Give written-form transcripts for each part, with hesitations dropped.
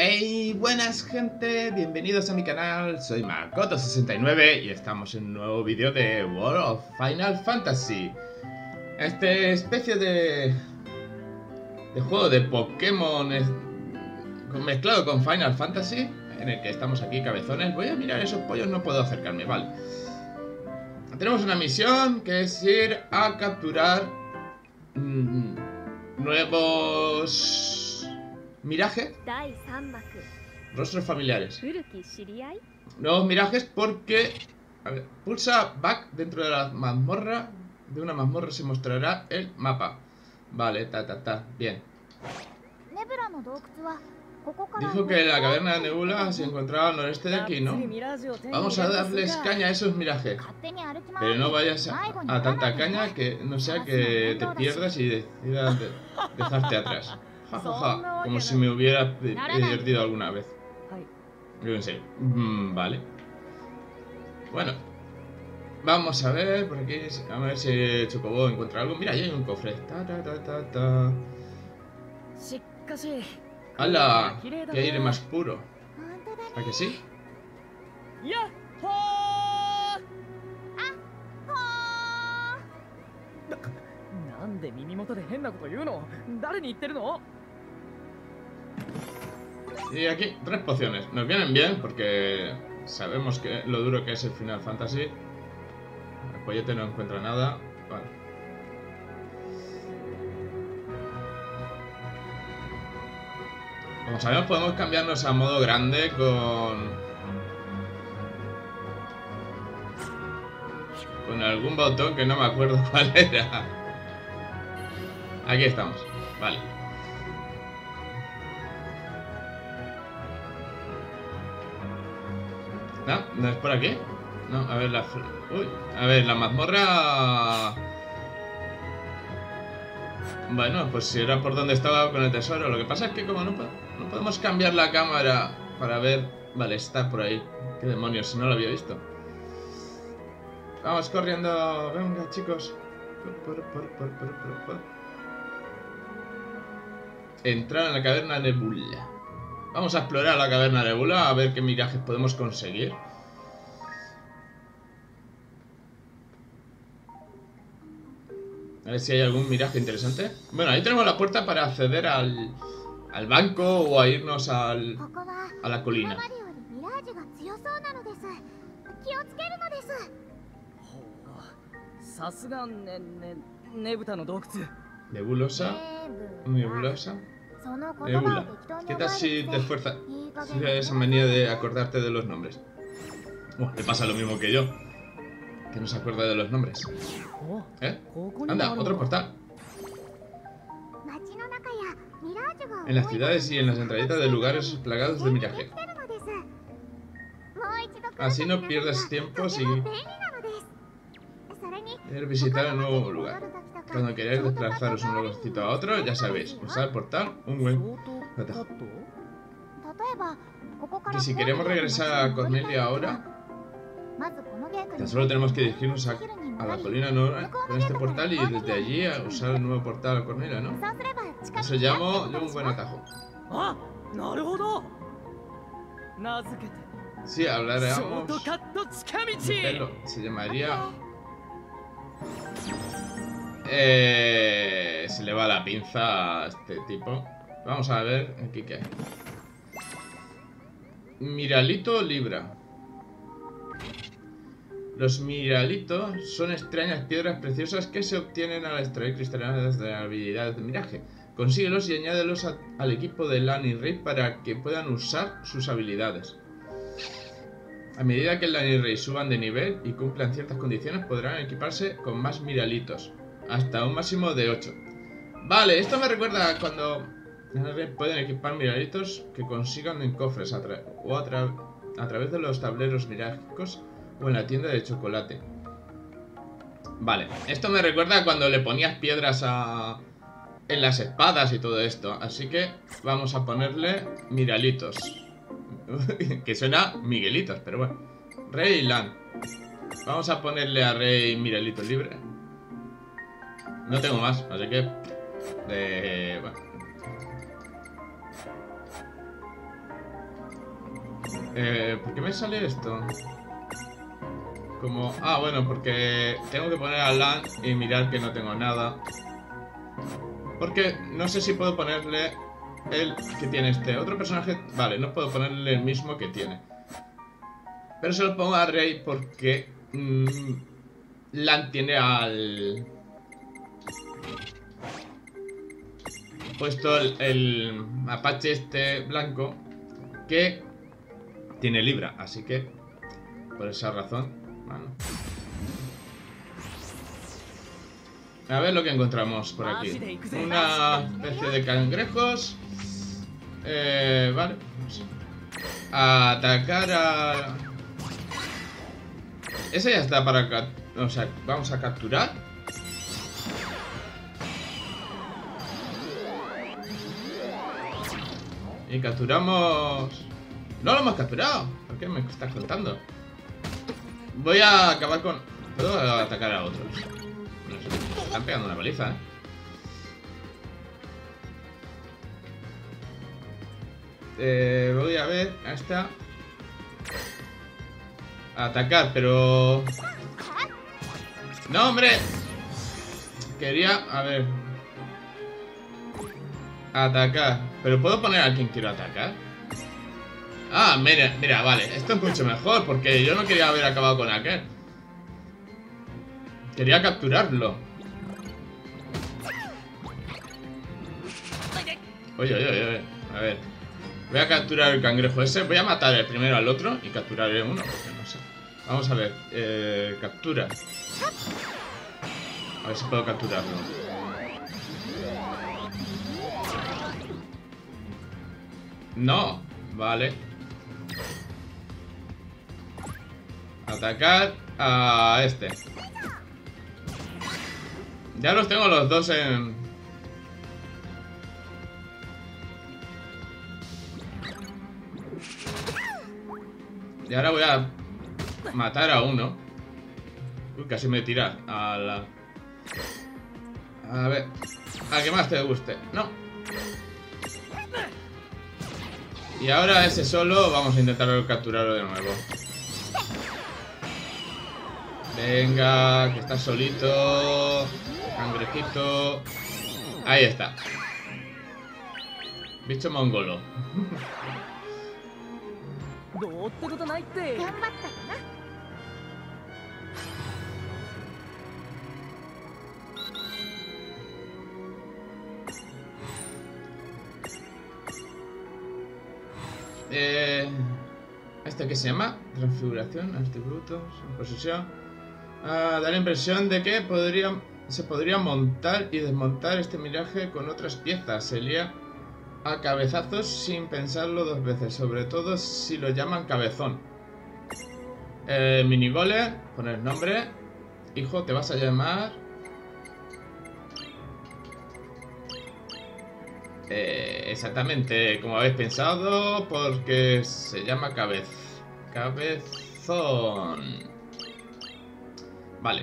Hey, buenas gente, bienvenidos a mi canal, soy Makoto69 y estamos en un nuevo vídeo de World of Final Fantasy. Este especie de juego de Pokémon mezclado con Final Fantasy, en el que estamos aquí cabezones. Voy a mirar esos pollos, no puedo acercarme, vale. Tenemos una misión que es ir a capturar nuevos... Miraje. Rostros familiares. Nuevos mirajes porque... A ver, pulsa back dentro de la mazmorra. De una mazmorra se mostrará el mapa. Vale, bien. Dijo que la caverna de Nebula se encontraba al noreste de aquí, ¿no? Vamos a darles caña a esos mirajes. Pero no vayas a tanta caña que no sea que te pierdas y decidas dejarte atrás. Jajaja, como si me hubiera divertido alguna vez. Yo en serio. Vale. Bueno. Vamos a ver por aquí. A ver si Chocobo encuentra algo. Mira, ahí hay un cofre. ¡Hala! ¡Qué aire más puro! ¿A que sí? Y aquí, 3 pociones. Nos vienen bien porque sabemos que lo duro que es el Final Fantasy. El pollete no encuentra nada. Vale. Como sabemos, podemos cambiarnos a modo grande con algún botón que no me acuerdo cuál era. Aquí estamos. Vale. ¿No? ¿No es por aquí? No, a ver la... Uy, a ver, la mazmorra... Bueno, pues si era por donde estaba con el tesoro. Lo que pasa es que como no podemos cambiar la cámara para ver... Vale, está por ahí. ¿Qué demonios? Si no lo había visto. Vamos corriendo. Venga, chicos. Entrar en la caverna Nebula. Vamos a explorar la caverna Nebula a ver qué mirajes podemos conseguir. A ver si hay algún miraje interesante. Bueno, ahí tenemos la puerta para acceder al banco o a irnos a la colina. Nebulosa. Nebulosa. Nebula. ¿Qué tal si te esfuerzas? Si esa manía de acordarte de los nombres. Te pasa lo mismo que yo. Que no se acuerda de los nombres. ¿Eh? Anda, otro portal. En las ciudades y en las entraditas de lugares plagados de miraje. Así no pierdes tiempo si quieres visitar un nuevo lugar. Cuando queráis desplazaros un nuevo sitio a otro, ya sabéis, usar el portal, un buen atajo. Y si queremos regresar a Cornelia ahora, tan solo tenemos que dirigirnos a la colina Nora con este portal y desde allí a usar el nuevo portal a Cornelia, ¿no? Eso llamo yo un buen atajo. Sí, hablaremos de pelo. Se llamaría... se le va la pinza a este tipo. Vamos a ver aquí qué hay. Miralito Libra. Los miralitos son extrañas piedras preciosas que se obtienen al extraer cristalinas de habilidades de miraje. Consíguelos y añádelos al equipo de Lanny Rey para que puedan usar sus habilidades. A medida que el Lanny Rey suban de nivel y cumplan ciertas condiciones, podrán equiparse con más miralitos. Hasta un máximo de 8. Vale, esto me recuerda a cuando pueden equipar miralitos que consigan en cofres a través de los tableros mirágicos o en la tienda de chocolate. Vale, esto me recuerda a cuando le ponías piedras en las espadas y todo esto. Así que vamos a ponerle miralitos. Que suena Miguelitos, pero bueno. Rey Lan. Vamos a ponerle a Rey Miralito libre. No tengo más, así que... bueno. ¿Por qué me sale esto? Como... Ah, bueno, porque tengo que poner a Lan y mirar que no tengo nada. Porque no sé si puedo ponerle el que tiene este otro personaje. Vale, no puedo ponerle el mismo que tiene. Pero se lo pongo a Rey porque Lan tiene al... puesto el mapache este blanco que tiene Libra, así que por esa razón, bueno. A ver lo que encontramos por aquí. Una especie de cangrejos. Vale. Atacar a... Ese ya está para... O sea, vamos a capturar. Y capturamos... ¡No lo hemos capturado! ¿Por qué me estás contando? Voy a acabar con... ¿Puedo atacar a otros? No sé, me están pegando una paliza, voy a ver... Ahí está. Atacar, pero... ¡No, hombre! Quería... A ver... Atacar. ¿Pero puedo poner a quien quiero atacar? Ah, mira, mira, vale. Esto es mucho mejor, porque yo no quería haber acabado con aquel. Quería capturarlo. Oye, oye, oye. A ver. Voy a capturar el cangrejo ese. Voy a matar el primero al otro y capturaré uno, porque no sé. Vamos a ver. Captura. A ver si puedo capturarlo. No, vale. Atacar a este. Ya los tengo los dos en... Y ahora voy a matar a uno. Uy, casi me tira a la... A ver. A que más te guste. No. Y ahora ese solo vamos a intentar capturarlo de nuevo. Venga, que está solito. Cangrejito. Ahí está. Bicho mongolo. ¿Este qué se llama? Transfiguración, atributos, posesión. Da la impresión de que se podría montar y desmontar este miraje con otras piezas. Se lía a cabezazos sin pensarlo dos veces, sobre todo si lo llaman cabezón. Minigole, poner nombre. Hijo, te vas a llamar... exactamente como habéis pensado, porque se llama cabezón. Vale.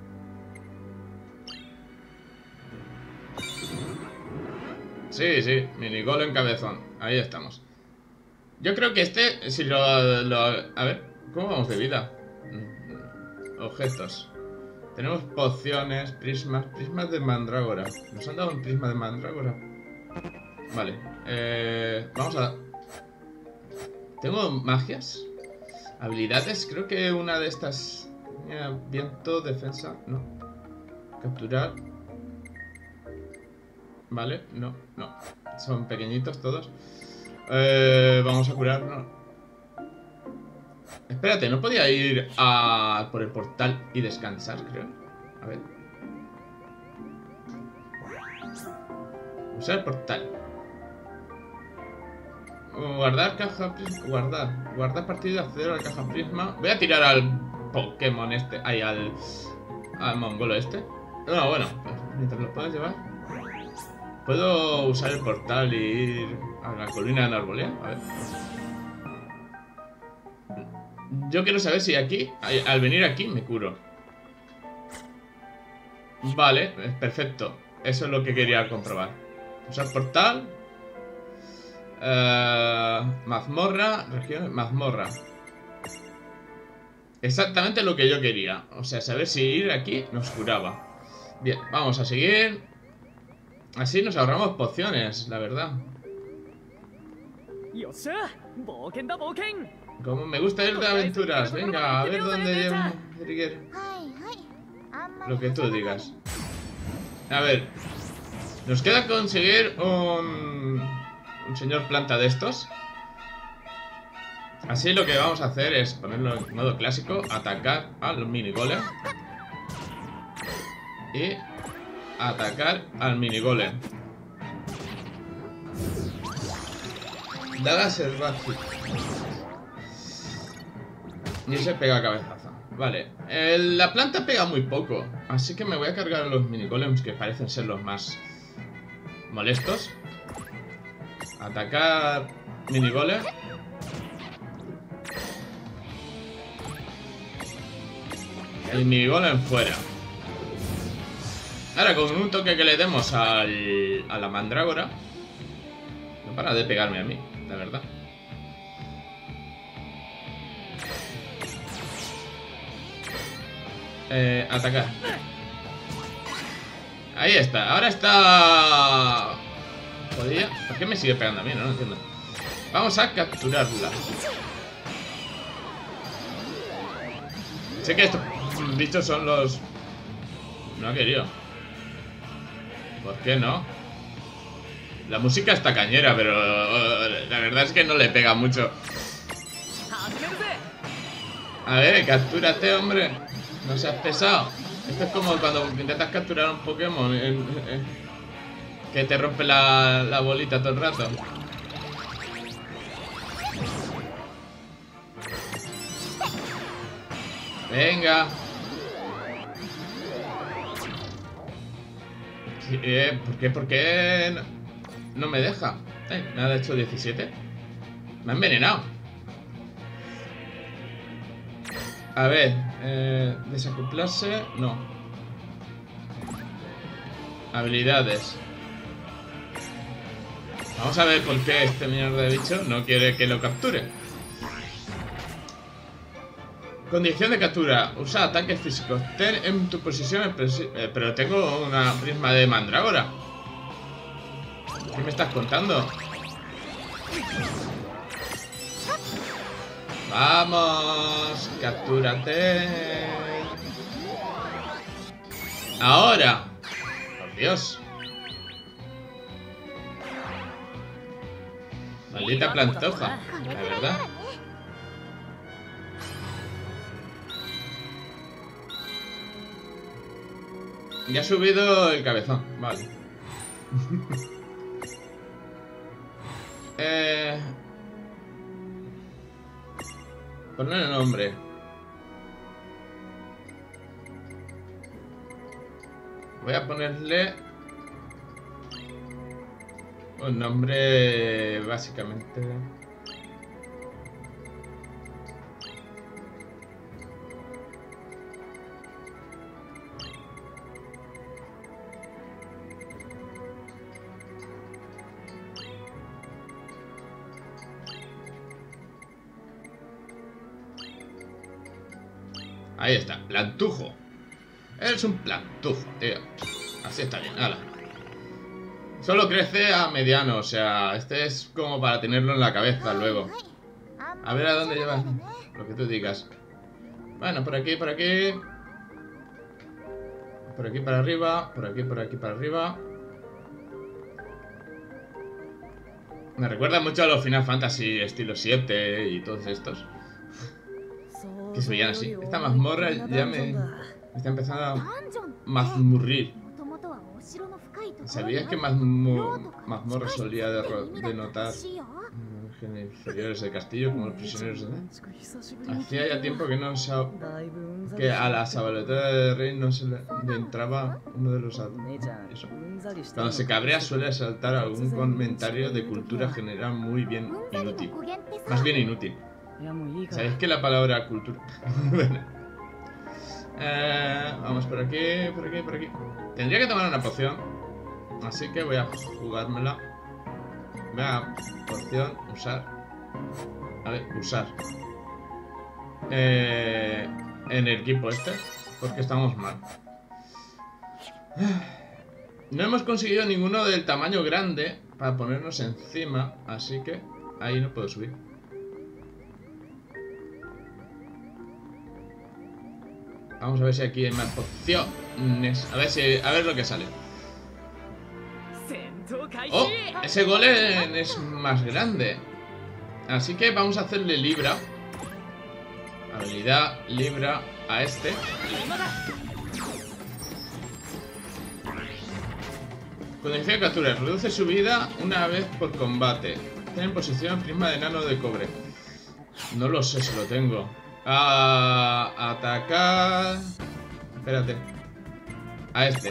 Sí, sí, minigol en cabezón. Ahí estamos. Yo creo que este, si lo... A ver, ¿cómo vamos de vida? Objetos. Tenemos pociones, prismas de mandrágora. ¿Nos han dado un prisma de mandrágora? Vale, vamos a... ¿Tengo magias? Habilidades, creo que una de estas... viento, defensa, no. Capturar. Vale, no, no. Son pequeñitos todos. Vamos a curarnos. Espérate, ¿no podía ir por el portal y descansar, creo? A ver. Usar el portal. Guardar caja prisma. Guardar partida, acceder a la caja prisma. Voy a tirar al Pokémon este. Ahí, al mongolo este. No, bueno, pues, mientras lo puedas llevar. ¿Puedo usar el portal y ir a la colina de Narbolea? A ver. Yo quiero saber si aquí, al venir aquí, me curo. Vale, perfecto. Eso es lo que quería comprobar. Usar portal. mazmorra, región, mazmorra. Exactamente lo que yo quería. O sea, saber si ir aquí nos curaba. Bien, vamos a seguir. Así nos ahorramos pociones, la verdad. Como me gusta ir de aventuras. Venga, a ver dónde lleva Trigger. Lo que tú digas. A ver. Nos queda conseguir un señor planta de estos. Así lo que vamos a hacer es ponerlo en modo clásico, atacar al mini golem y atacar al mini golem. Daga salvaje. Y ese pega cabezazo. Vale, la planta pega muy poco, así que me voy a cargar a los mini golems que parecen ser los más molestos. Atacar mini golem. El minigolem fuera. Ahora con un toque que le demos a la mandrágora, no para de pegarme a mí, la verdad. Atacar. Ahí está, ahora está... ¿Podría? ¿Por qué me sigue pegando a mí? No entiendo. Vamos a capturarla. Sé que estos bichos son los... No ha querido. ¿Por qué no? La música está cañera, pero la verdad es que no le pega mucho. A ver, captúrate, hombre. No seas pesado. Esto es como cuando intentas capturar un Pokémon que te rompe la bolita todo el rato. Venga. ¿Por qué? ¿Por qué no me deja? Me ha hecho 17. Me ha envenenado. A ver, desacoplarse, no. Habilidades. Vamos a ver por qué este mierda de bicho no quiere que lo capture. Condición de captura. Usa ataques físicos. Ten en tu posición, pero tengo una prisma de mandrágora. ¿Qué me estás contando? Vamos, captúrate. Ahora. Por Dios. Maldita plantoja, la verdad. Ya ha subido el cabezón, vale. Poner el nombre. Voy a ponerle un nombre básicamente. Ahí está, plantujo. Eres un plantujo, tío. Así está bien, hala. Solo crece a mediano, o sea, este es como para tenerlo en la cabeza luego. A ver a dónde llevas. Lo que tú digas. Bueno, por aquí, por aquí. Por aquí para arriba. Por aquí para arriba. Me recuerda mucho a los Final Fantasy estilo 7 y todos estos. Que se veían así. Esta mazmorra ya me está empezando a mazmurrir. ¿Sabías que mazmorra solía denotar regiones inferiores del castillo como los prisioneros de... Hacía ya tiempo que que a la sabalotera del rey no se le entraba uno de los... Eso. Cuando se cabrea suele saltar algún comentario de cultura general muy bien inútil. Más bien inútil. ¿Sabéis que la palabra cultura... Bueno. Vamos por aquí, por aquí, por aquí. Tendría que tomar una poción, así que voy a jugármela. Voy a poción, usar. A ver, usar. En el equipo este. Porque estamos mal. No hemos conseguido ninguno del tamaño grande para ponernos encima. Así que ahí no puedo subir. Vamos a ver si aquí hay más pociones. A ver lo que sale. ¡Oh! Ese golem es más grande. Así que vamos a hacerle libra. Habilidad libra a este. Condición de captura. Reduce su vida una vez por combate. Tiene en posición prisma de enano de cobre. No lo sé si lo tengo. Atacar. Espérate. A este.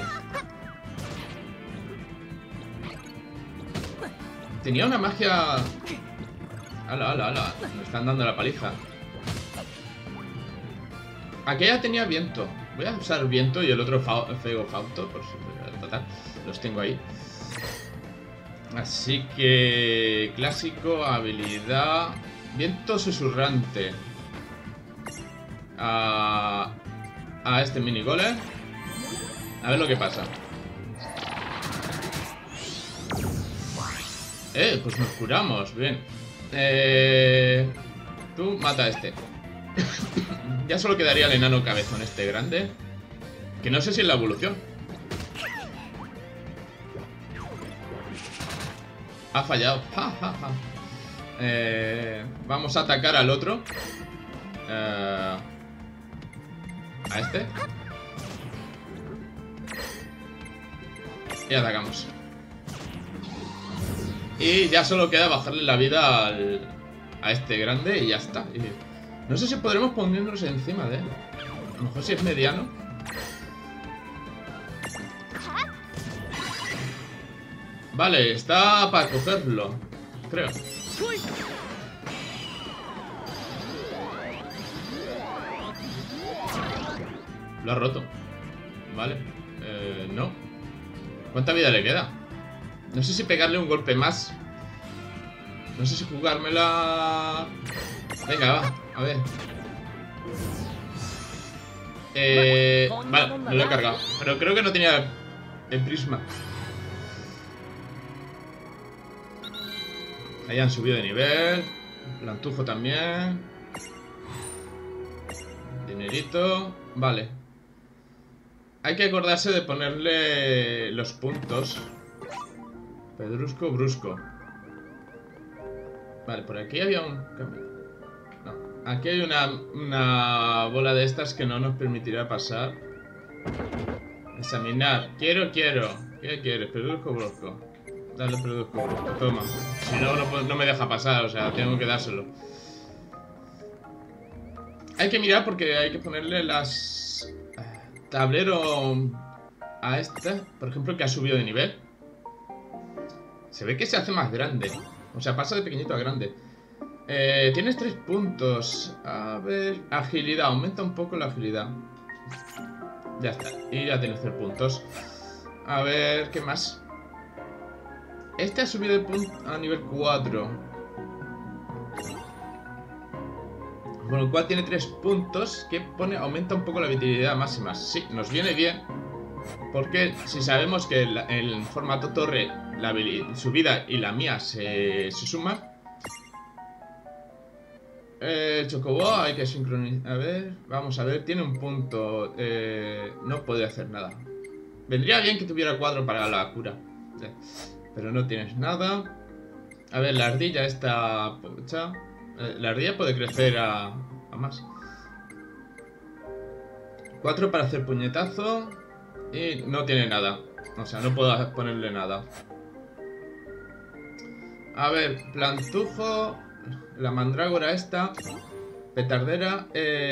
Tenía una magia. Ala, ala, ala. Me están dando la paliza. Aquella tenía viento. Voy a usar viento y el otro Fego Fausto. Por si total. Los tengo ahí. Así que. Clásico, habilidad. Viento susurrante. A este mini golem. A ver lo que pasa. Pues nos curamos, bien. Tú mata a este. Ya solo quedaría el enano cabezón este grande. Que no sé si es la evolución. Ha fallado. Ja, ja, ja. Vamos a atacar al otro. A este. Y atacamos. Y ya solo queda bajarle la vida a este grande y ya está. Y no sé si podremos ponernos encima de él. A lo mejor si es mediano. Vale, está para cogerlo, creo. Lo ha roto. Vale. No. ¿Cuánta vida le queda? No sé si pegarle un golpe más. No sé si jugármela. Venga, va. A ver. Vale, no lo he cargado. Pero creo que no tenía el prisma. Ahí han subido de nivel. Plantujo también. Dinerito. Vale. Hay que acordarse de ponerle los puntos. Pedrusco, brusco. Vale, por aquí había un camino. No, aquí hay una bola de estas que no nos permitirá pasar. Examinar. Quiero. ¿Qué quieres? Pedrusco, brusco. Dale pedrusco, brusco. Toma. Si no, no me deja pasar, o sea, tengo que dárselo. Hay que mirar porque hay que ponerle las... Tablero a esta, por ejemplo, que ha subido de nivel. Se ve que se hace más grande. O sea, pasa de pequeñito a grande. Tienes 3 puntos. A ver... Agilidad. Aumenta un poco la agilidad. Ya está. Y ya tienes 3 puntos. A ver... ¿Qué más? Este ha subido de punto a nivel 4. Con lo cual tiene 3 puntos que pone... Aumenta un poco la vitalidad máxima. Sí, nos viene bien. Porque si sabemos que el formato torre, su vida y la mía se suman. Chocobo hay que sincronizar. A ver, vamos a ver, tiene un punto. No puede hacer nada. Vendría bien que tuviera 4 para la cura. Pero no tienes nada. A ver, la ardilla está pocha. La ardilla puede crecer a más. 4 para hacer puñetazo. Y no tiene nada. O sea, no puedo ponerle nada. A ver, plantujo. La mandrágora esta. Petardera.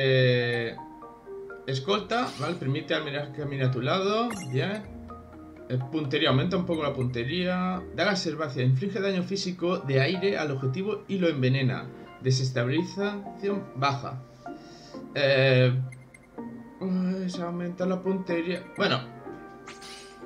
Escolta, ¿vale? Permite al mirar que camina a tu lado. Bien. Puntería, aumenta un poco la puntería. Daga Servacia, inflige daño físico de aire al objetivo y lo envenena. Desestabilización baja. Se aumenta la puntería. Bueno,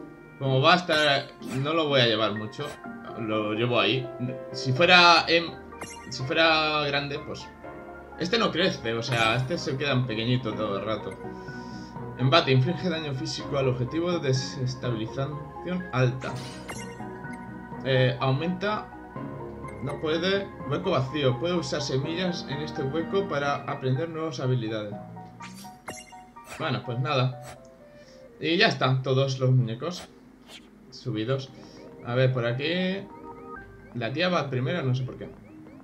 como va a estar, no lo voy a llevar mucho. Lo llevo ahí. Si fuera Si fuera grande, pues... Este no crece, o sea, este se queda en pequeñito todo el rato. Embate, inflige daño físico al objetivo de desestabilización alta. Aumenta... No puede... Hueco vacío. Puede usar semillas en este hueco para aprender nuevas habilidades. Bueno, pues nada. Y ya están todos los muñecos subidos. A ver, por aquí... La tía va primero, no sé por qué.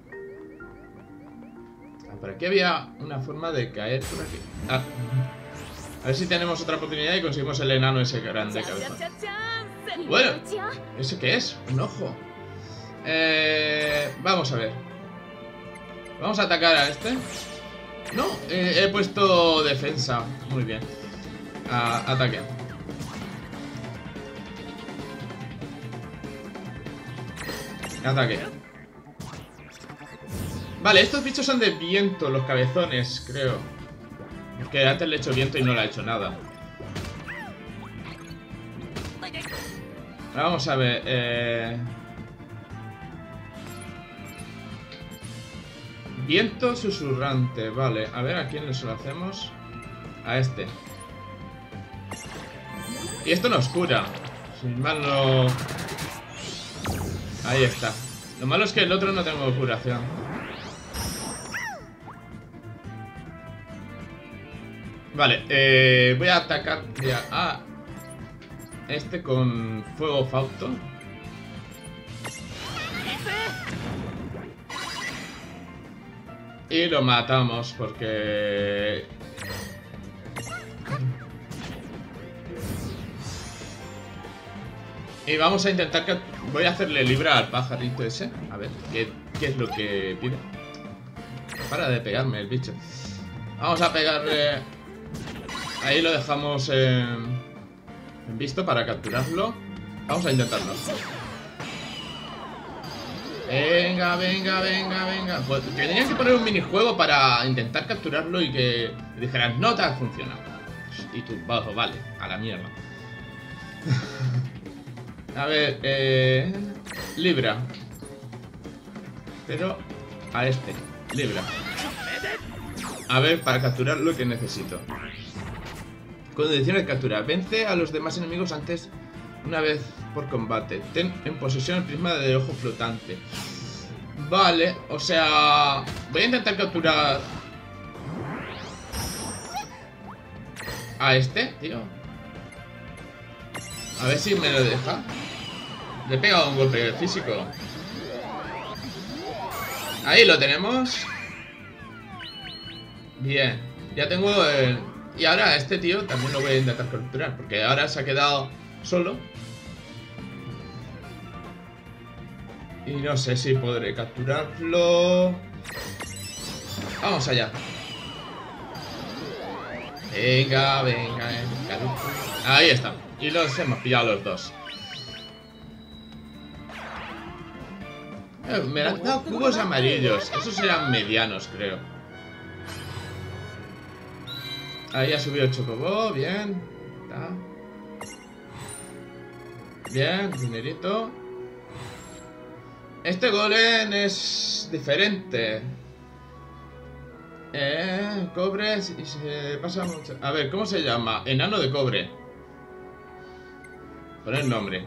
Por aquí había una forma de caer por aquí. A ver si tenemos otra oportunidad y conseguimos el enano ese grande cabezón. Bueno, ¿eso qué es? Un ojo. Vamos a ver. Vamos a atacar a este. No, he puesto defensa. Muy bien. Ataque. Ataque. Vale, estos bichos son de viento, los cabezones, creo. Que antes le he hecho viento y no le ha hecho nada. Vamos a ver. Viento susurrante, vale. A ver a quién se lo hacemos. A este. Y esto nos cura. Sin mal no... Ahí está. Lo malo es que el otro no tengo curación. Vale, voy a atacar ya a este con fuego fausto. Y lo matamos porque... Y vamos a intentar que... Voy a hacerle libra al pajarito ese. A ver, ¿qué es lo que pide? Para de pegarme el bicho. Vamos a pegarle... Ahí lo dejamos en visto para capturarlo. Vamos a intentarlo. Venga, venga, venga, venga. Pues tenían que poner un minijuego para intentar capturarlo y que dijeran, no te ha funcionado. Y tú, vale, a la mierda. A ver, libra. Pero a este, libra. A ver, para capturar lo que necesito. Condiciones de captura. Vence a los demás enemigos antes una vez por combate. Ten en posesión el prisma de ojo flotante. Vale, o sea... Voy a intentar capturar a este, tío. A ver si me lo deja. Le he pegado un golpe físico. Ahí lo tenemos. Bien, ya tengo el... Y ahora a este tío también lo voy a intentar capturar, porque ahora se ha quedado solo. Y no sé si podré capturarlo. Vamos allá. Venga, venga, venga. Ahí está. Y los hemos pillado los dos. Me han dado cubos amarillos. Esos eran medianos, creo. Ahí ha subido el chocobo, bien. Está. Bien, dinerito. Este golem es diferente. Cobre y se pasa mucho. A ver, ¿cómo se llama? Enano de cobre. Poner nombre.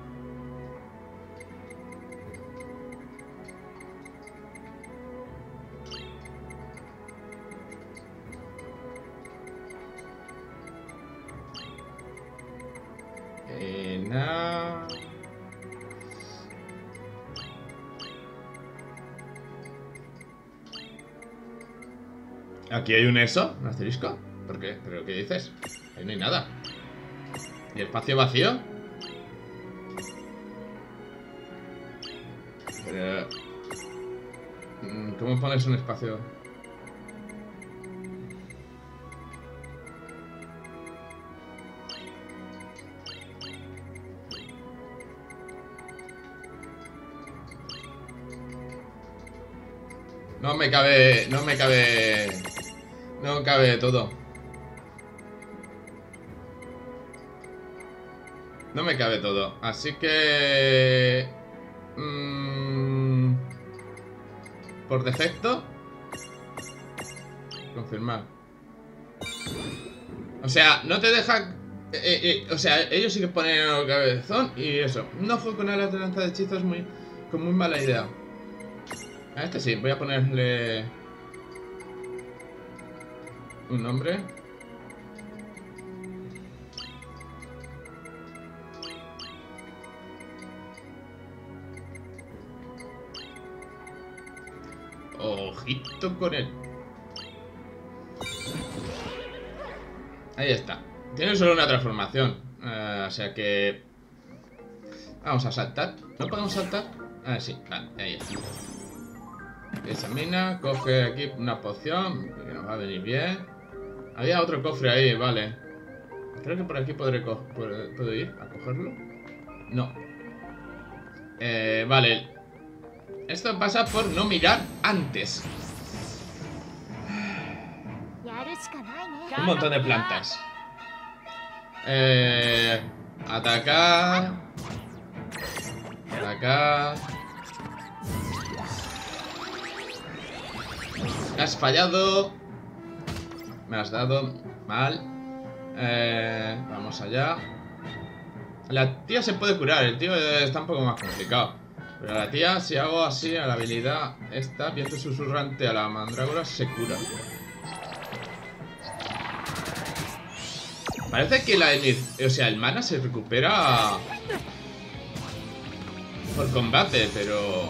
Aquí hay un eso, un asterisco. ¿Por qué? ¿Pero qué dices? Ahí no hay nada. ¿Y espacio vacío? Pero... ¿Cómo pones un espacio? No me cabe... No me cabe... No cabe todo. No me cabe todo. Así que... por defecto. Confirmar. O sea, no te deja... o sea, ellos sí que ponen el cabezón y eso. Un ojo con alas de lanza de hechizo es muy mala idea. A este sí, voy a ponerle un nombre. Ojito con él. Ahí está. Tiene solo una transformación. O sea que... Vamos a saltar. ¿No podemos saltar? Ah, sí. Vale, ahí está. Examina, coge aquí una poción que nos va a venir bien. Había otro cofre ahí, vale. Creo que por aquí ¿puedo ir a cogerlo? No. Vale. Esto pasa por no mirar antes. Un montón de plantas. Atacar. Atacar. Has fallado. Me has dado mal. Vamos allá. La tía se puede curar. El tío está un poco más complicado. Pero la tía, si hago así a la habilidad esta, viento susurrante a la mandrágora, se cura. Parece que el mana se recupera por combate, pero...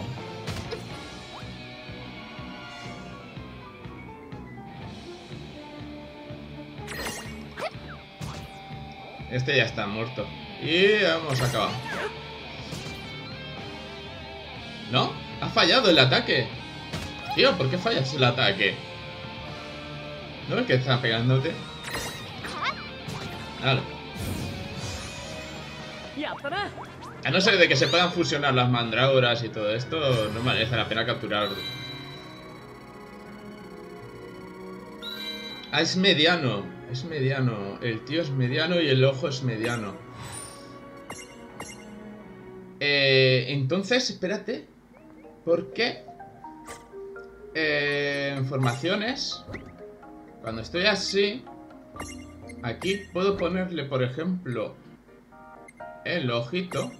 Este ya está muerto. Y hemos acabado. ¿No? Ha fallado el ataque. Tío, ¿por qué fallas el ataque? ¿No ves que está pegándote? Vale. A no ser de que se puedan fusionar las mandrágoras y todo esto, no merece la pena capturarlo. Ah, es mediano. Es mediano. El tío es mediano y el ojo es mediano. Entonces, espérate. Porque en formaciones, cuando estoy así, aquí puedo ponerle, por ejemplo, el ojito.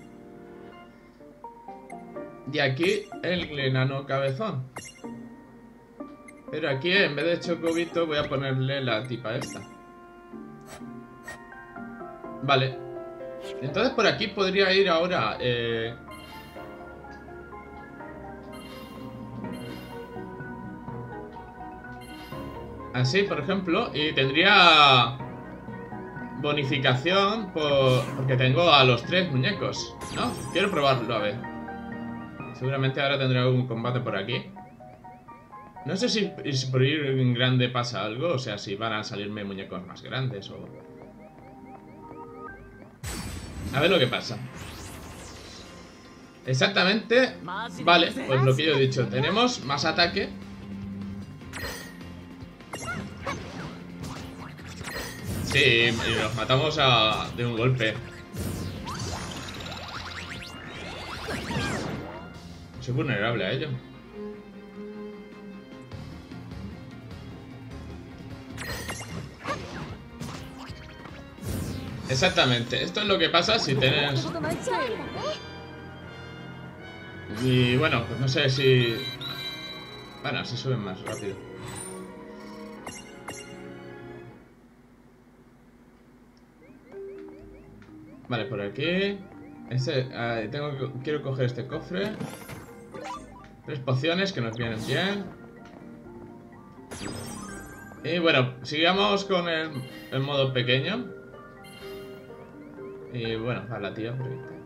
Y aquí el enano cabezón. Pero aquí, en vez de Chocobito, voy a ponerle la tipa esta. Vale. Entonces por aquí podría ir ahora... así, por ejemplo. Y tendría... bonificación porque tengo a los 3 muñecos, ¿no? Quiero probarlo, a ver. Seguramente ahora tendré algún combate por aquí. No sé si por ir en grande pasa algo. O sea, si van a salirme muñecos más grandes o... A ver lo que pasa. Exactamente. Vale, pues lo que yo he dicho. Tenemos más ataque. Sí, y los matamos de un golpe. Soy vulnerable a ello. Exactamente, esto es lo que pasa si tienes... Y bueno, pues no sé si... Bueno, así suben más rápido. Vale, por aquí... quiero coger este cofre. 3 pociones que nos vienen bien. Y bueno, sigamos con el modo pequeño. Y bueno, para la tía.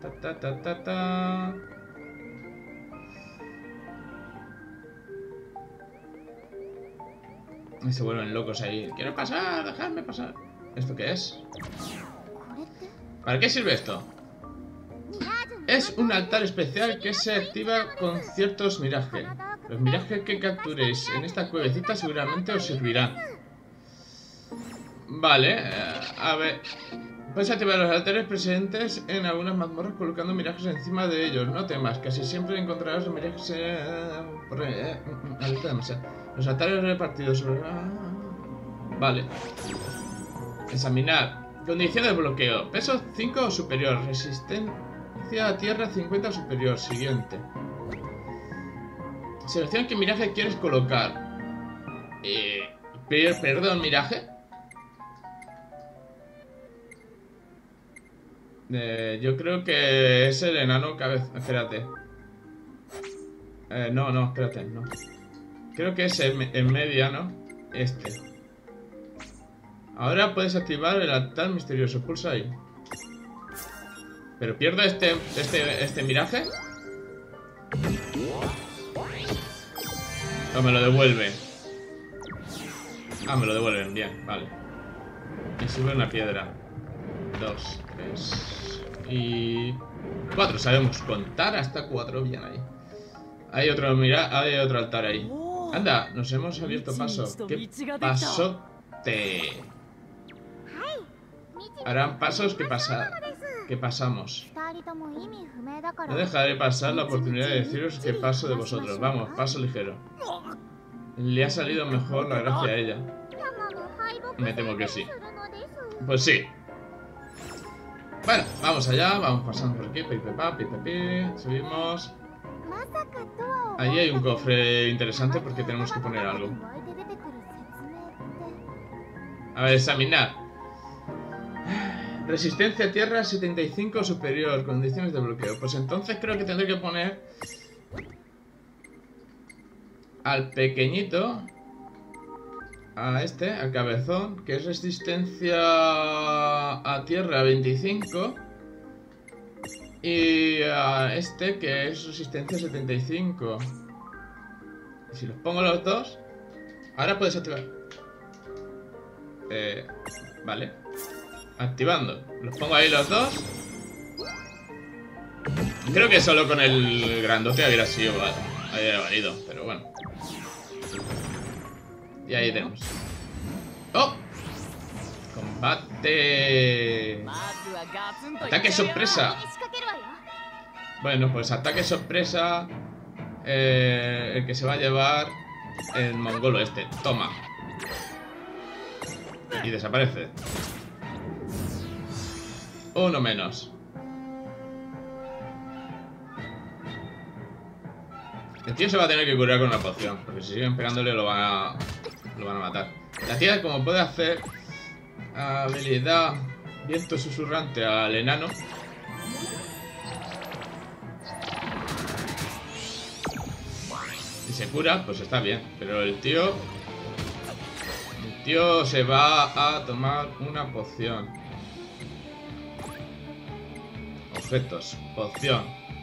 Y se vuelven locos ahí. Quiero pasar, dejadme pasar. ¿Esto qué es? ¿Para qué sirve esto? Es un altar especial que se activa con ciertos mirajes. Los mirajes que capturéis en esta cuevecita seguramente os servirán. Vale, a ver. Puedes activar los altares presentes en algunas mazmorras colocando mirajes encima de ellos. No temas, casi siempre encontrarás los mirajes los altares repartidos sobre... Vale. Examinar. Condición de bloqueo. Peso 5 o superior. Resistencia a tierra 50 o superior. Siguiente. Selecciona qué miraje quieres colocar. Perdón, miraje. Yo creo que es el enano cabeza. Espérate. No, espérate, no. Creo que es el mediano. Este. Ahora puedes activar el altar misterioso. Pulsa ahí. Pero pierdo este miraje. O me lo devuelven. Ah, me lo devuelven, bien, vale. Y sube una piedra. 2, 3 y 4. Sabemos contar hasta 4. Bien ahí. Hay otro, mira, hay otro altar ahí. Anda, nos hemos abierto paso. ¿Qué pasote? Harán pasos que pasamos. No dejaré pasar la oportunidad de deciros que paso de vosotros. Vamos, paso ligero. Le ha salido mejor la gracia a ella. Me temo que sí. Pues sí. Bueno, vamos allá, vamos pasando por aquí. Subimos. Allí hay un cofre interesante porque tenemos que poner algo. A ver, examinar. Resistencia a tierra 75 superior. Condiciones de bloqueo. Pues entonces creo que tendré que poner al pequeñito, a este, al cabezón, que es resistencia a tierra 25, y a este que es resistencia 75. Y si los pongo los dos, ahora puedes activar. Vale. Activando. Los pongo ahí los dos. Creo que solo con el grandote habría sido valido, pero bueno. Y ahí tenemos. ¡Oh! Combate. Ataque sorpresa. Bueno, pues ataque sorpresa. El que se va a llevar el mongolo este. Toma. Y desaparece. Uno menos. El tío se va a tener que curar con una poción, porque si siguen pegándole lo van a matar. La tía, como puede hacer habilidad viento susurrante al enano, y se cura, pues está bien. Pero el tío se va a tomar una poción. Objetos, poción.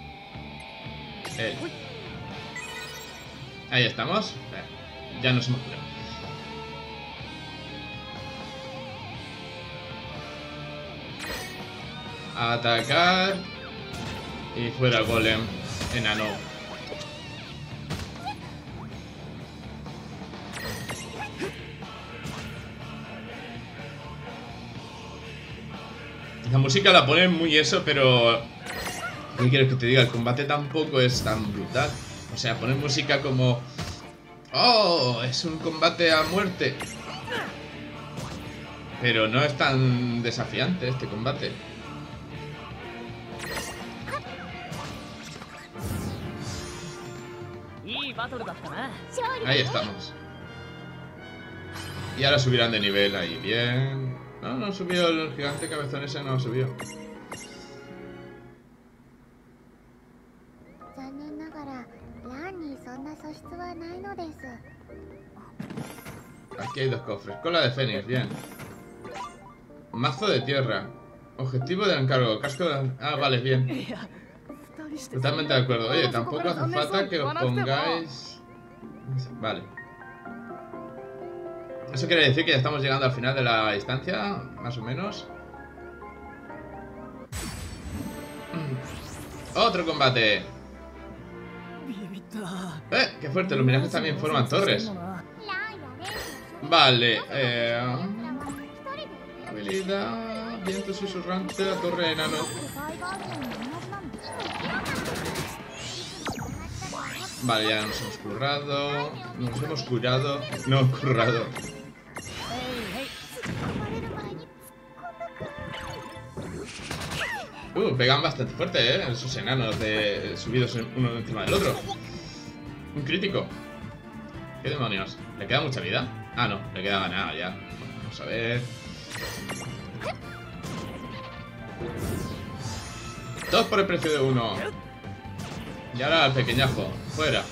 Ahí estamos. Ya nos hemos curado. Atacar. Y fuera golem enano. La música la ponen muy eso, pero ¿qué quieres que te diga? El combate tampoco es tan brutal. O sea, ponen música como... ¡Oh! Es un combate a muerte. Pero no es tan desafiante este combate. Ahí estamos. Y ahora subirán de nivel ahí, bien. No subió el gigante cabezón ese, no subió. Aquí hay dos cofres. Cola de fénix, bien. Mazo de tierra. Objetivo del encargo. Casco de... Ah, vale, bien. Totalmente de acuerdo. Oye, tampoco hace falta que os pongáis... Vale. Eso quiere decir que ya estamos llegando al final de la instancia, más o menos. Otro combate. ¡Qué fuerte! Los mirajes también forman torres. Vale, habilidad... Viento susurrante, la torre de enano. Vale, ya nos hemos currado. Nos hemos curado. No, currado. Pegan bastante fuerte, esos enanos subidos uno encima del otro. Un crítico. ¿Qué demonios? ¿Le queda mucha vida? Ah, no, le queda ganada ya. Vamos a ver. Todos por el precio de uno. Y ahora el pequeñajo, fuera.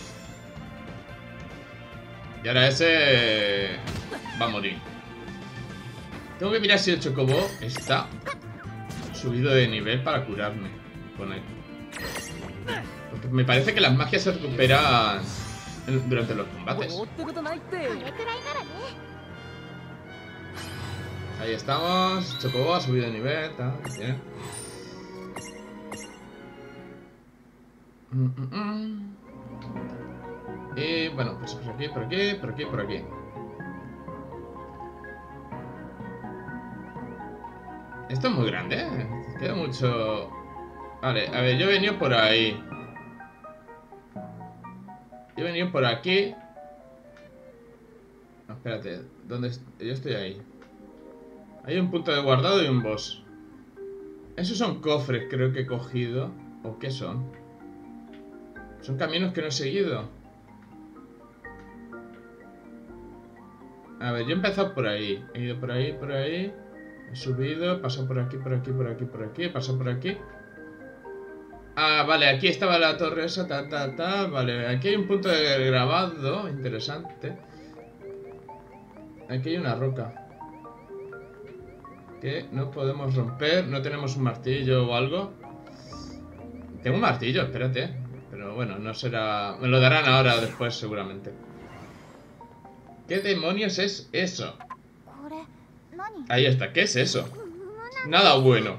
Y ahora ese va a morir. Tengo que mirar si el chocobo está subido de nivel para curarme con él. Porque me parece que las magias se recuperan durante los combates. Ahí estamos. Chocobo ha subido de nivel. Está bien. Y bueno, pues por aquí, por aquí, por aquí, por aquí. Esto es muy grande, ¿eh? Queda mucho. Vale, a ver, yo he venido por ahí. Yo he venido por aquí. No, espérate, ¿dónde yo estoy ahí? Hay un punto de guardado y un boss. Esos son cofres, creo que he cogido. ¿O qué son? Son caminos que no he seguido. A ver, yo he empezado por ahí. He ido por ahí, por ahí. He subido, he pasado por aquí, por aquí, por aquí, por aquí. He pasado por aquí. Ah, vale, aquí estaba la torre esa, Vale, aquí hay un punto de grabado. Interesante. Aquí hay una roca que no podemos romper. No tenemos un martillo o algo. Tengo un martillo, espérate. Pero bueno, no será... Me lo darán ahora después seguramente. ¿Qué demonios es eso? Ahí está, ¿qué es eso? Nada bueno.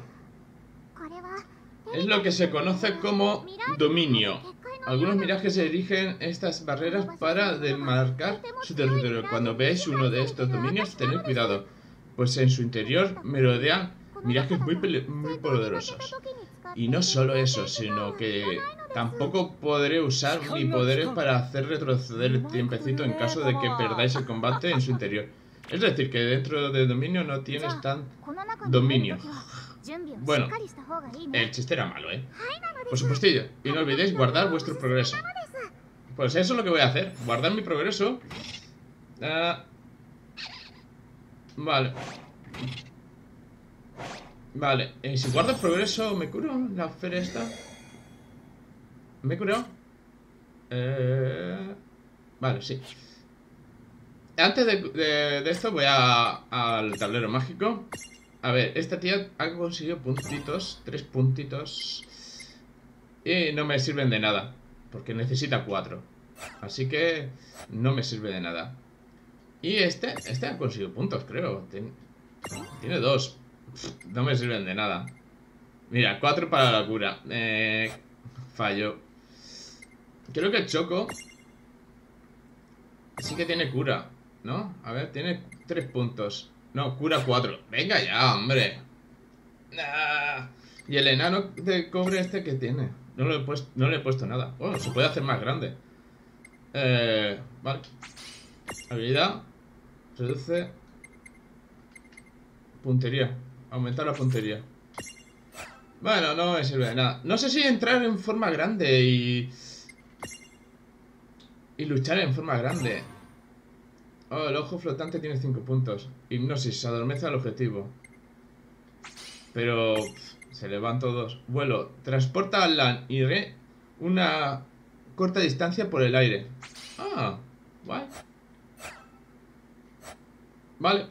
Es lo que se conoce como dominio. Algunos mirajes se erigen estas barreras para demarcar su territorio. Cuando veáis uno de estos dominios, tened cuidado, pues en su interior merodean mirajes muy poderosos. Y no solo eso, sino que tampoco podré usar mi poderes para hacer retroceder el tiempecito en caso de que perdáis el combate en su interior. Es decir, que dentro de dominio no tienes tan dominio. Bueno, el chiste era malo, ¿eh? Por supuestillo. Y no olvidéis guardar vuestro progreso. Pues eso es lo que voy a hacer. Guardar mi progreso. Vale. Vale. Si guardo el progreso, ¿me curo la esfera esta? ¿Me he curado? Vale, sí. Antes de esto voy al tablero mágico. A ver, esta tía ha conseguido puntitos, 3 puntitos. Y no me sirven de nada, porque necesita 4. Así que no me sirve de nada. Y este ha conseguido puntos, creo. Tiene 2. No me sirven de nada. Mira, 4 para la cura. Fallo. Creo que el Choco sí que tiene cura, ¿no? A ver, tiene 3 puntos. No, cura 4. Venga ya, hombre. Y el enano de cobre este que tiene. No le he puesto nada. Bueno, se puede hacer más grande. Vale. Habilidad. Reduce. Puntería. Aumentar la puntería. Bueno, no me sirve de nada. No sé si entrar en forma grande y luchar en forma grande. Oh, el ojo flotante tiene 5 puntos. Hipnosis, adormece al objetivo. Pero se le van todos. Vuelo, transporta a Lan y Re una corta distancia por el aire. Ah, guay. Vale.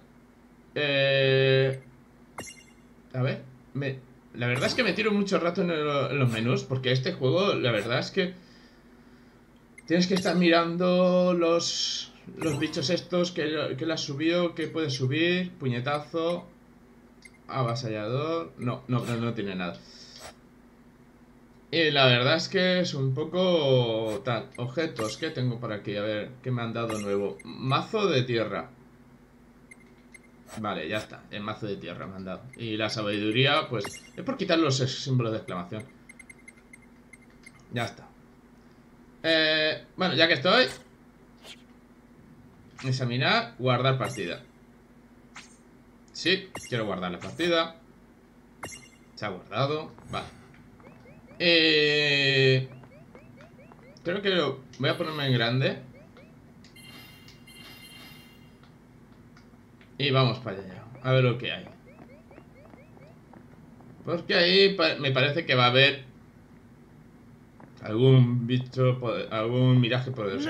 A ver, la verdad es que me tiro mucho rato en los menús, porque este juego, la verdad es que tienes que estar mirando los bichos estos que le has subido, que puedes subir, puñetazo, avasallador, no tiene nada. Y la verdad es que es un poco tal. Objetos, ¿qué tengo por aquí? A ver, ¿qué me han dado nuevo? Mazo de tierra. Vale, ya está. El mazo de tierra me han dado. Y la sabiduría, pues... es por quitar los símbolos de exclamación. Ya está. Bueno, ya que estoy... examinar, guardar partida. Sí, quiero guardar la partida. Se ha guardado. Vale. Creo que voy a ponerme en grande. Y vamos para allá. A ver lo que hay. Porque ahí me parece que va a haber algún bicho, algún miraje poderoso.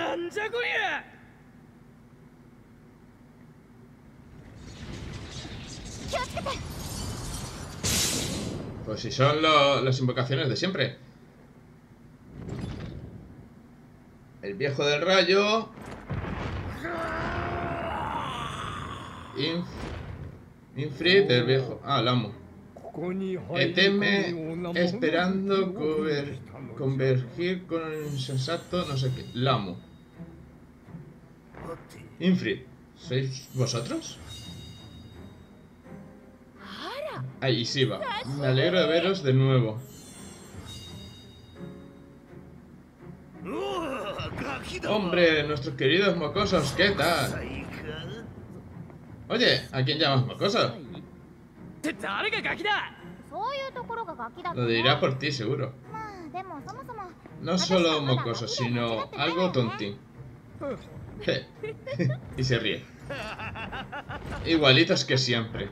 Pues si son las invocaciones de siempre. El viejo del rayo. Infrit del viejo. Ah, Lamo. Eteme esperando convergir con el insensato, no sé qué. Lamo. Infrit, ¿sois vosotros? Ahí sí va. Me alegro de veros de nuevo. Hombre, nuestros queridos mocosos, ¿qué tal? Oye, ¿a quién llamas mocoso? Lo dirá por ti, seguro. No solo mocoso, sino algo tontín. Y se ríe. Igualitos que siempre.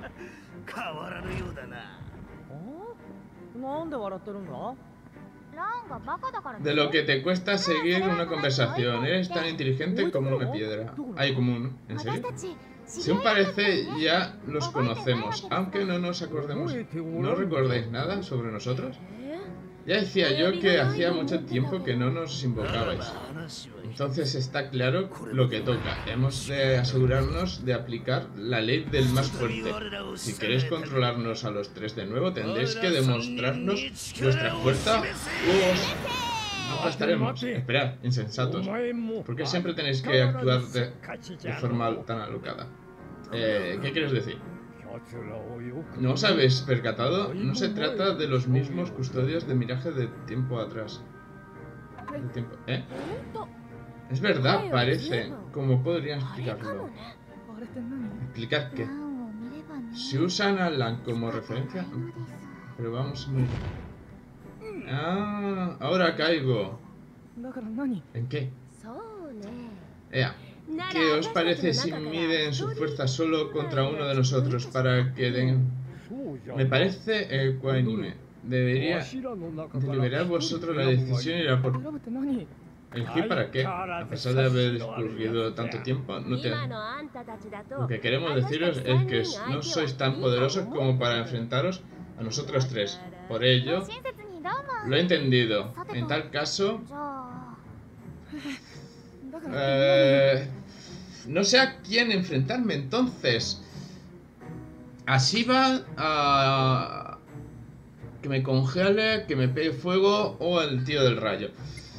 De lo que te cuesta seguir una conversación. Eres tan inteligente como una piedra. Ay, como uno. ¿En serio? Según parece, ya los conocemos, aunque no nos acordemos. ¿No recordáis nada sobre nosotros? Ya decía yo que hacía mucho tiempo que no nos invocabais. Entonces está claro lo que toca. Hemos de asegurarnos de aplicar la ley del más fuerte. Si queréis controlarnos a los tres de nuevo, tendréis que demostrarnos vuestra fuerza. No estaremos. Esperad, insensatos. ¿Por qué siempre tenéis que actuar de forma tan alocada? ¿Qué quieres decir? ¿No os habéis percatado? No se trata de los mismos custodios de miraje de tiempo atrás. ¿Eh? Es verdad, parece. ¿Cómo podrían explicarlo? ¿Explicar qué? Si usan a Lan como referencia... Pero vamos muy... Ah, ahora caigo. ¿En qué? ¿Qué os parece si miden su fuerza solo contra uno de nosotros para que den... Me parece ecuánime. Debería deliberar vosotros la decisión y la por... ¿Elegir para qué? A pesar de haber discurrido tanto tiempo, no te... Lo que queremos deciros es que no sois tan poderosos como para enfrentaros a nosotros tres. Por ello, lo he entendido. En tal caso... no sé a quién enfrentarme entonces. A Shiva, a... que me congele, que me pegue fuego o al tío del rayo.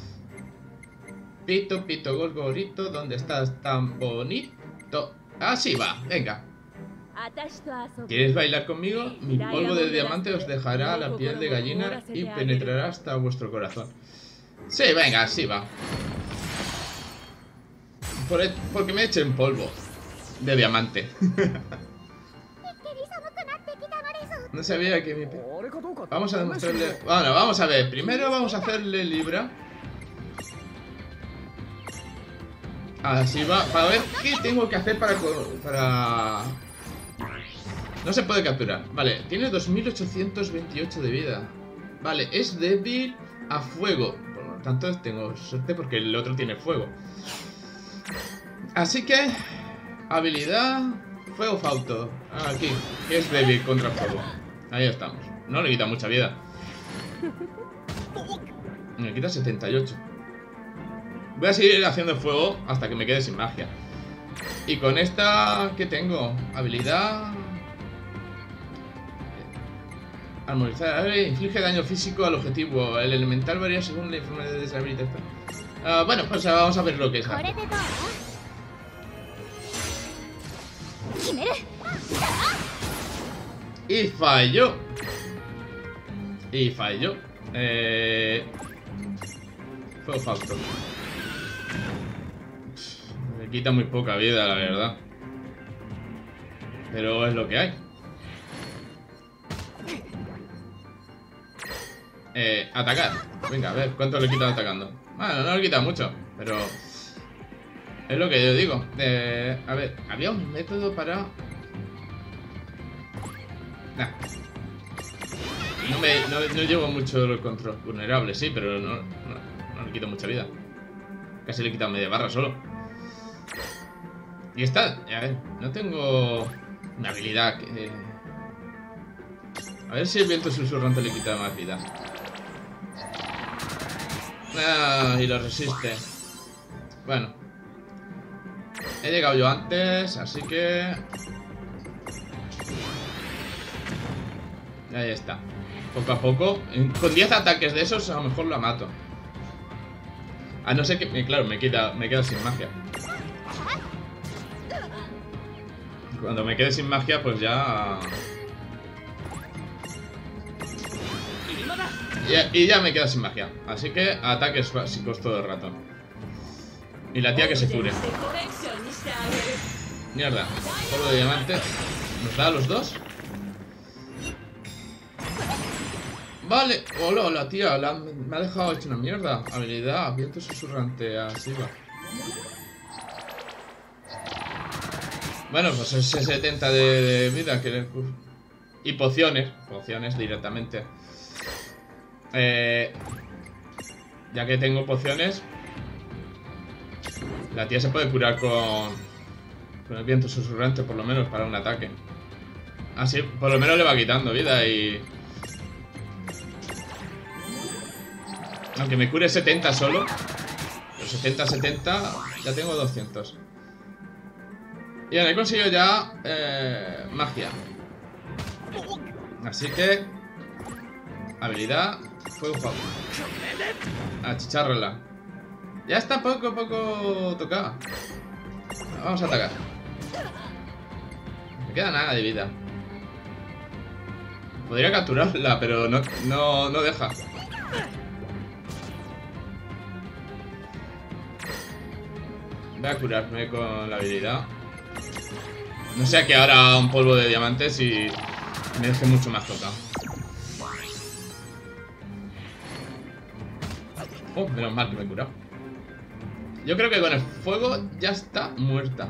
Pito, pito, gorgorito, ¿dónde estás tan bonito? A Shiva, venga. ¿Quieres bailar conmigo? Mi polvo de diamante os dejará la piel de gallina y penetrará hasta vuestro corazón. Sí, venga, Shiva. Porque me echen polvo de diamante. No sabía que mi... Vamos a demostrarle... Bueno, vamos a ver. Primero vamos a hacerle libra. Así va. Para ver qué tengo que hacer para... No se puede capturar. Vale, tiene 2828 de vida. Vale, es débil a fuego. Por lo tanto, tengo suerte porque el otro tiene fuego. Así que... Habilidad... Fuego Fausto. Aquí, que es débil contra fuego. Ahí estamos. No le quita mucha vida. Me quita 78. Voy a seguir haciendo fuego hasta que me quede sin magia. Y con esta... ¿Qué tengo? Habilidad... Armonizar. Inflige daño físico al objetivo. El elemental varía según la enfermedad de deshabilitación. Bueno, pues vamos a ver lo que es. Y falló. Y falló. Fuego Fausto. Me quita muy poca vida, la verdad. Pero es lo que hay. Atacar. Venga, a ver, ¿cuánto le quita atacando? Bueno, no le quita mucho, pero... es lo que yo digo. A ver, había un método para... Nah. No llevo mucho el control. Vulnerable, sí, pero no le quito mucha vida. Casi le he quitado media barra solo. Y está, a ver, no tengo una habilidad que... A ver si el viento susurrante le quita más vida. Ah, y lo resiste. Bueno. He llegado yo antes, así que... ahí está. Poco a poco. Con 10 ataques de esos a lo mejor la mato. A no ser que... claro, me quedo sin magia. Cuando me quede sin magia, pues ya... y ya me quedo sin magia. Así que ataques básicos todo el rato. Y la tía que se cure. Mierda. Polvo de diamante. ¿Nos da a los dos? Vale. Hola, la tía. Me ha dejado hecho una mierda. Habilidad. Viento susurrante. Así va. Bueno, pues ese 70 de vida que... y pociones. Pociones directamente. Ya que tengo pociones, la tía se puede curar con el viento susurrante, por lo menos para un ataque. Así, por lo menos le va quitando vida y... aunque me cure 70 solo, los 70-70, ya tengo 200. Y bueno, he conseguido ya magia. Así que... habilidad... fuego fuego. Achicharrala. Ya está poco a poco tocada. Vamos a atacar. Me queda nada de vida. Podría capturarla, pero no deja. Voy a curarme con la habilidad. No sea que ahora un polvo de diamantes y me deje mucho más tocado. Oh, menos mal que me he curado. Yo creo que con el fuego ya está muerta.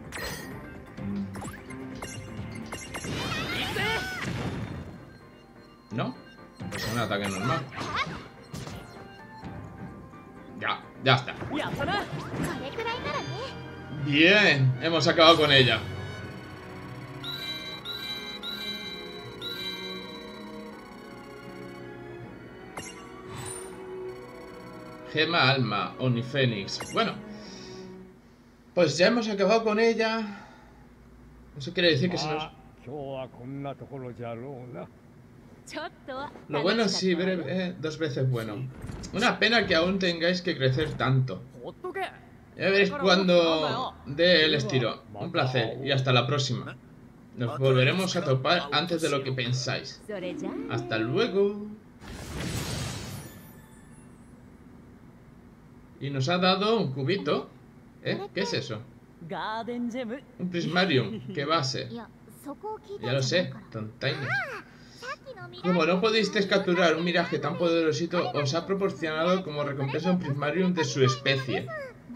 ¿No? Pues es un ataque normal. Ya está. Bien, hemos acabado con ella. Gema alma, Onifénix. Bueno, pues ya hemos acabado con ella. Eso quiere decir que se nos... Lo bueno sí, dos veces bueno. Una pena que aún tengáis que crecer tanto. Ya veréis cuando dé el estiro. Un placer y hasta la próxima. Nos volveremos a topar antes de lo que pensáis. Hasta luego. Y nos ha dado un cubito. ¿Qué es eso? Un prismarium. ¿Qué base? Ya lo sé, tontaines. Como no pudisteis capturar un miraje tan poderosito, os ha proporcionado como recompensa un prismarium de su especie.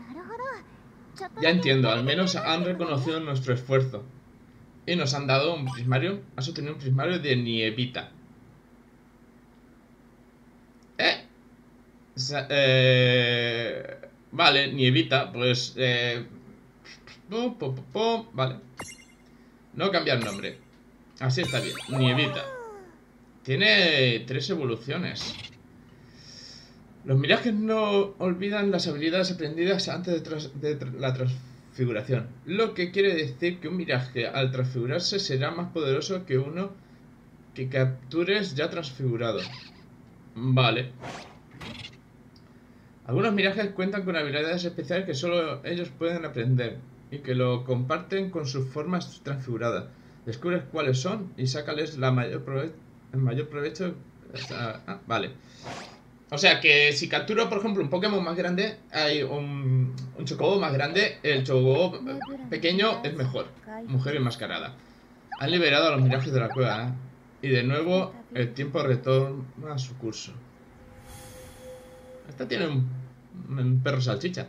Ya entiendo, al menos han reconocido nuestro esfuerzo. Y nos han dado un prismarium. Has obtenido un prismarium de nievita. Vale, nievita, pues... vale. No cambiar nombre. Así está bien, nievita. Tiene 3 evoluciones. Los mirajes no olvidan las habilidades aprendidas antes de la transfiguración. Lo que quiere decir que un miraje al transfigurarse será más poderoso que uno que captures ya transfigurado. Vale. Algunos mirajes cuentan con habilidades especiales que solo ellos pueden aprender y que lo comparten con sus formas transfiguradas. Descubres cuáles son y sácales el mayor provecho. Vale. O sea que si capturo, por ejemplo, un Pokémon más grande, hay un Chocobo más grande, el Chocobo pequeño es mejor. Mujer enmascarada. Han liberado a los mirajes de la cueva, y de nuevo el tiempo retoma su curso. Esta tiene un perro salchicha.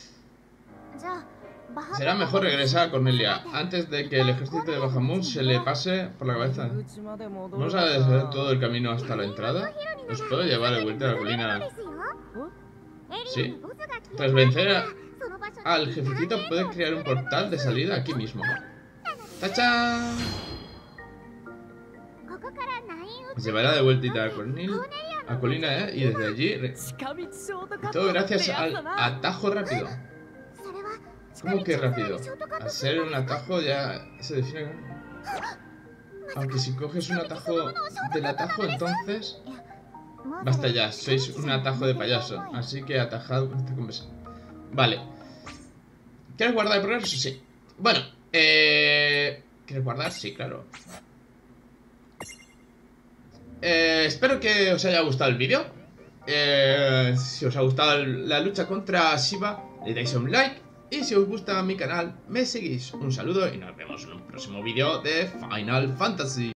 Será mejor regresar a Cornelia antes de que el ejército de Bahamut se le pase por la cabeza. ¿Vamos a deshacer todo el camino hasta la entrada? ¿Os puedo llevar de vuelta a la colina? Sí. Tras vencer al jefecito puedes crear un portal de salida aquí mismo. ¡Tachán! Os llevará de vueltita a colina, y desde allí... Todo gracias al atajo rápido. ¿Cómo que rápido? Al ser un atajo ya se define... Aunque si coges un atajo del atajo, entonces... Basta ya, sois un atajo de payaso. Así que atajad con esta conversación. Vale. ¿Quieres guardar el progreso? Sí. Bueno, ¿quieres guardar? Sí, claro. Espero que os haya gustado el vídeo. Si os ha gustado la lucha contra Shiva, le dais un like. Y si os gusta mi canal, me seguís. Un saludo y nos vemos en un próximo vídeo de Final Fantasy.